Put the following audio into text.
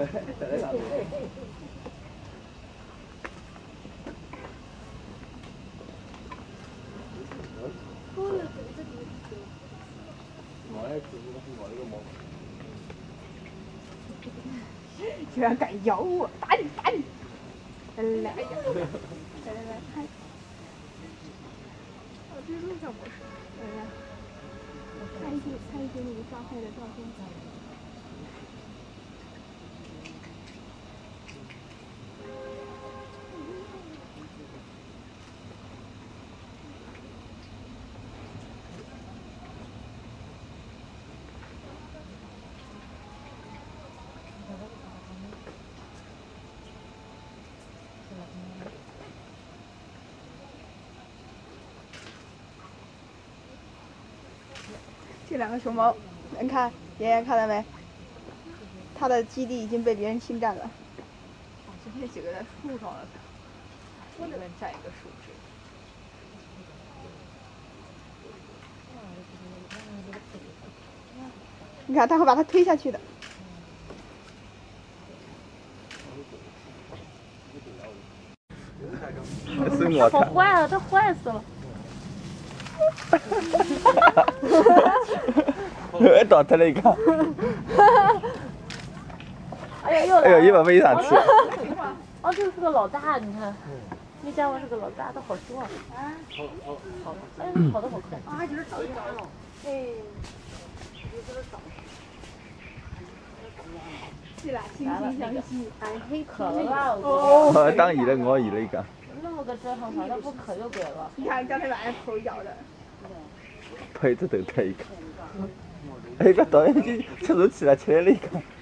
在上面。 居然敢咬我，打你打你！来呀！来，拍！哦，这是录像模式。来，拍一些那个抓拍的照片。这两个熊猫，能看？爷爷看到没？它的基地已经被别人侵占了。今天几个在树上了，里面占一个树枝。你看，它会把它推下去的。 好坏啊！它坏死了。 又倒腾了一个。 哎呀，又来了！ 哎呦，一把飞上去。 哦，这个是个老大，你看，那家伙是个老大，它好凶啊！好，哎，跑得好快。啊，就是找一找了。哎，就是找。 是啦，惺惺相惜。 俺黑渴了。 哦，当移了，我移了一个。 那么个折腾法，它不渴就给了。 你看刚才把人头咬的。 陪着头抬一个。哎，个导演机突如其来起来了一个。